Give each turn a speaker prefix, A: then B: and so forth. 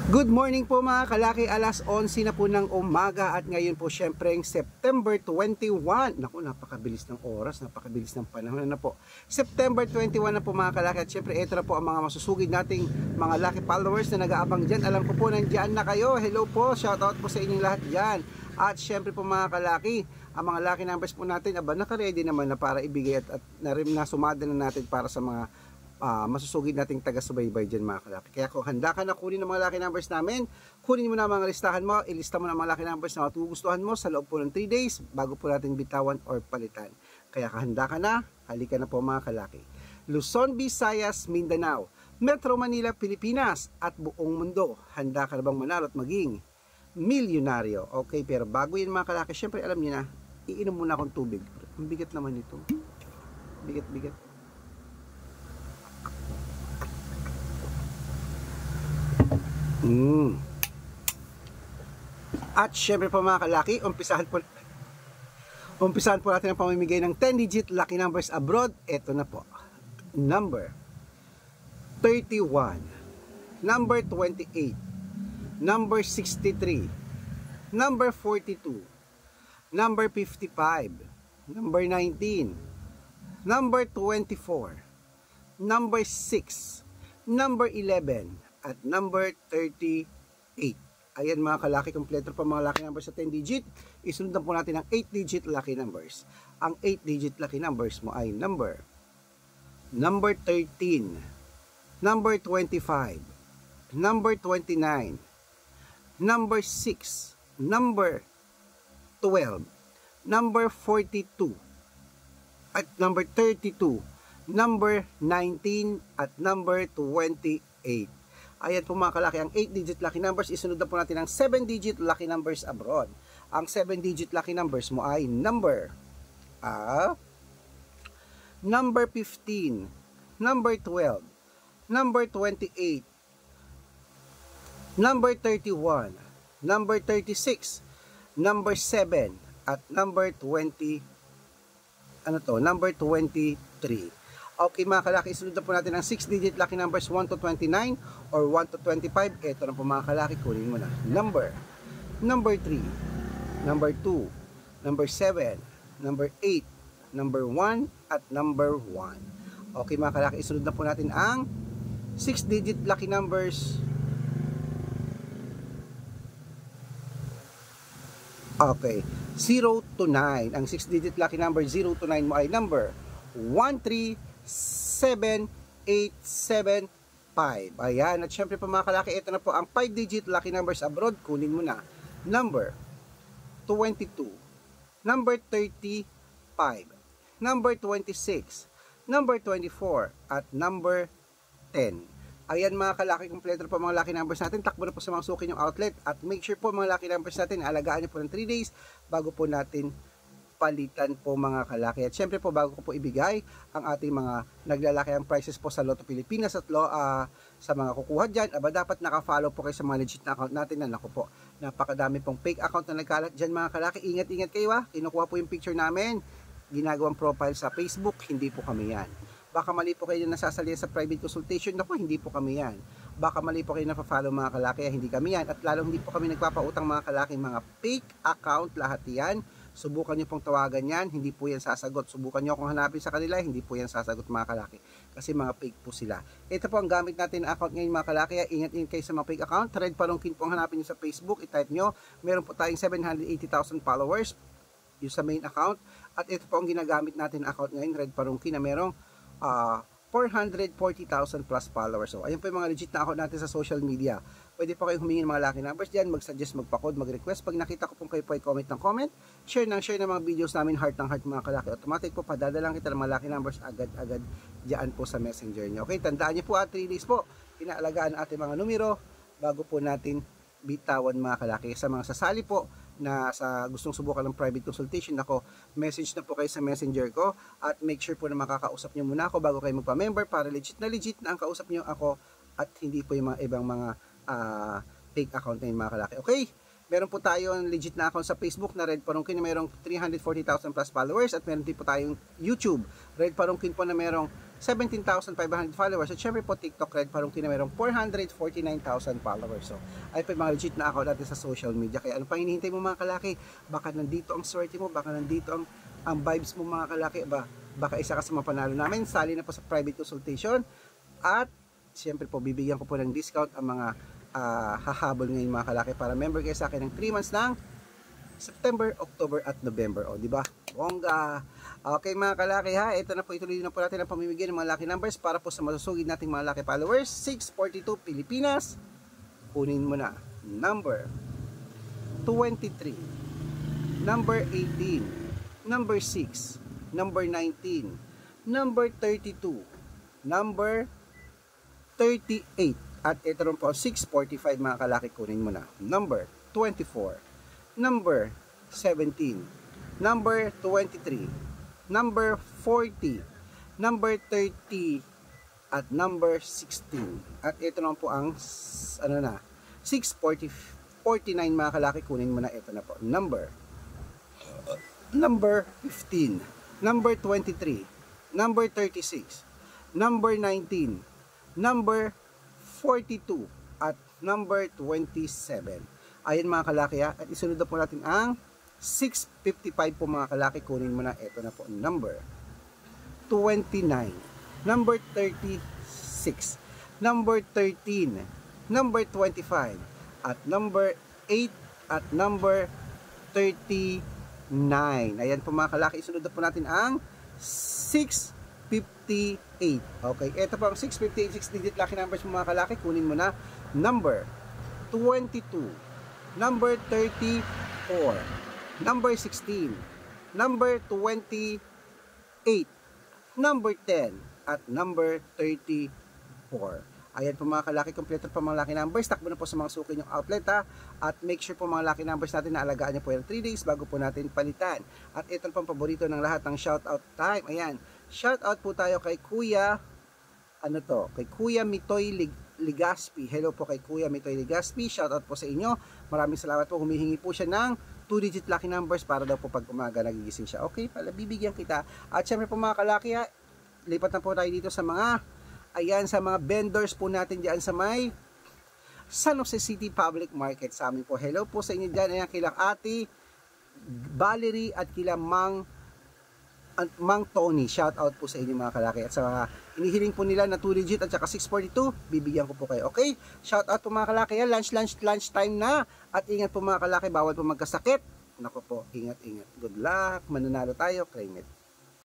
A: Good morning po mga kalaki, alas 11 na po ng umaga at ngayon po syempre September 21. Naku, napakabilis ng oras, napakabilis ng panahon na po. September 21 na po mga kalaki at syempre ito na po ang mga masusugid nating mga lucky followers na nag-aabang dyan. Alam ko po nandiyan na kayo. Hello po, shoutout po sa inyong lahat dyan. At syempre po mga kalaki, ang mga lucky numbers po natin, naka-ready naman na para ibigay at nasumada na natin para sa mga masusugid nating taga-subaybay dyan mga kalaki. Kaya kung handa ka na kunin ang mga lucky numbers namin, kunin mo na mga listahan mo, ilista mo na mga lucky numbers na matugustuhan mo sa loob po ng 3 days bago po natin bitawan or palitan. Kaya handa ka na, halika na po mga kalaki. Luzon, Visayas, Mindanao, Metro Manila, Pilipinas at buong mundo. Handa ka na bang manalo at maging milyonaryo? Okay, pero bago yun mga kalaki, syempre alam niyo na, iinom muna akong tubig. Ang bigat naman ito. Bigat. At syempre po mga kalaki, umpisahan po natin ang pamimigay ng 10-digit lucky numbers abroad. Ito na po. Number 31, number 28, number 63, number 42, number 55, number 19, number 24, number 6, number 11, at number 38. Ayan mga kalaki, kompleto pa mga lucky numbers sa 10 digit. Isunod po natin ang 8 digit lucky numbers. Ang 8 digit lucky numbers mo ay number 13, number 25, number 29, number 6, number 12, number 42, at number 32, number 19, at number 28. Ayan po mga kalaki, ang 8-digit lucky numbers. Isunod na po natin ang 7-digit lucky numbers abroad. Ang 7-digit lucky numbers mo ay number 15, number 12, number 28, number 31, number 36, number 7, at number 23. Okay mga kalaki, isunod na po natin ang 6-digit lucky numbers 1 to 29 or 1 to 25. Ito na po mga kalaki, kunin mo na. Number 3, number 2, number 7, number 8, number 1, at number 1. Okay mga kalaki, isunod na po natin ang 6-digit lucky numbers. Okay, 0 to 9. Ang 6-digit lucky number 0 to 9 mo ay number 13785. Ayan, at syempre po mga kalaki, ito na po ang 5-digit lucky numbers abroad. Kunin mo na. Number 22, number 35, number 26, number 24, at number 10. Ayan mga kalaki, kompleto po mga lucky numbers natin. Takbo na po sa mga suki yung outlet. At make sure po mga lucky numbers natin, alagaan nyo po ng 3 days bago po natin palitan po mga kalaki. At syempre po bago ko po ibigay ang ating mga naglalaki ang prices po sa Lotto Pilipinas at sa mga kukuha dyan, dapat naka-follow po kayo sa mga legit na account natin. Naku po, napakadami pong fake account na nagkalat dyan mga kalaki. Ingat kayo kinukuha po yung picture namin, ginagawang profile sa Facebook, hindi po kami yan. Baka mali po kayo na nasasali sa private consultation, naku, hindi po kami yan. Baka mali po kayo na-follow mga kalaki, hindi kami yan. At lalong hindi po kami nagpapautang mga kalaki, mga fake account, lahat yan. Subukan nyo pong tawagan yan, hindi po yan sasagot. Subukan nyo akong hanapin sa kanila, hindi po yan sasagot mga kalaki. Kasi mga fake po sila. Ito po ang gamit natin na account ngayon mga kalaki. Ingat kayo sa mga fake account. Red Palongkin po ang hanapin nyo sa Facebook. I-type nyo. Meron po tayong 780,000 followers yung sa main account. At ito po ang ginagamit natin na account ngayon, Red Palongkin, na merong 440,000 plus followers. So, ayun po yung mga legit na account natin sa social media. Pwede po kayong humingi ng mga lucky numbers dyan, mag-suggest, magpa-code, mag-request. Pag nakita ko pong kayo po ay comment ng comment, share ng mga videos namin, heart ng heart mga kalaki. Automatic po, padadalang kita ng mga lucky numbers agad-agad dyan po sa messenger nyo. Okay, tandaan nyo po 3 days po, inaalagaan ating mga numero bago po natin bitawan mga kalaki. Sa mga sasali po na sa gustong subukan ng private consultation, ako, message na po kayo sa messenger ko at make sure po na makakausap nyo muna ako bago kayo magpa-member para legit na ang kausap nyo ako at hindi po yung mga ibang mga fake account na yun mga kalaki. Okay, meron po tayong legit na account sa Facebook na Red Palongkin na mayroong 340,000 plus followers at meron din po tayong YouTube Red Palongkin po na mayroong 17,500 followers. At syempre po, TikTok Red Parungki na mayroong 449,000 followers. So, ay po yung mga legit na account natin sa social media. Kaya ano pang hinihintay mo mga kalaki? Baka nandito ang swerte mo, baka nandito ang vibes mo mga kalaki. Baka isa ka sa mga panalo namin. Sali na po sa private consultation. At syempre po, bibigyan ko po ng discount ang mga hahabol ngayon mga kalaki para member kayo sa akin ng 3 months ng September, October at November. O, di ba? Bongga. Okay mga kalaki ha, ito na po, ituloy na po natin ang pamimigay ng mga lucky numbers para po sa masusugid nating mga lucky followers. 642 Pilipinas. Kunin mo na. Number 23, number 18, number 6, number 19, number 32, number 38. At ito rin po 645 mga kalaki, kunin mo na. Number 24, number 17, number 23, number 40, number 30, at number 16. At ito naman po ang 649 mga kalaki, kunin mo na. Ito na po. Number 15, number 23, number 36, number 19, number 42, at number 27. Ayan mga kalaki ha. At isunod na po natin ang 655 po mga kalaki. Kunin mo na. Ito na po. Number 29. Number 36. Number 13. Number 25. At number 8. At number 39. Ayan po mga kalaki. Isunod na po natin ang 658. Okay. Ito po ang 658. 6-digit lucky numbers po mga kalaki. Kunin mo na. Number 22. Number 34, number 16, number 28, number 10, at number 34. Ayan po mga kalaki, kompleto po mga lucky numbers. Takbo na po sa mga suki yung outlet ha. At make sure po mga lucky numbers natin na alagaan nyo po yung 3 days bago po natin palitan. At ito pang paborito ng lahat ng shoutout time. Ayan, shoutout po tayo kay Kuya, kay Kuya Mitoy Ligaspi. Hello po kay Kuya Mitoy Ligaspi. Shoutout po sa inyo. Maraming salamat po. Humihingi po siya ng 2-digit lucky numbers para daw po pag umaga nagigising siya. Okay, pala bibigyan kita. At syempre po mga kalaki ha, lipat na po tayo dito sa mga sa mga vendors po natin diyan sa may San Jose City Public Market sa amin po. Hello po sa inyo diyan. Ayan, kilang Ate Valerie at kilang Mang Tony, shout out po sa inyo mga kalaki. At sa mga inihiling po nila na 2 digit at saka 642, bibigyan ko po kayo. Okay? Shout out po mga kalaki. Lunch time na. At ingat po mga kalaki, bawal po magkasakit. Nako po, ingat. Good luck. Mananalo tayo. Claim it.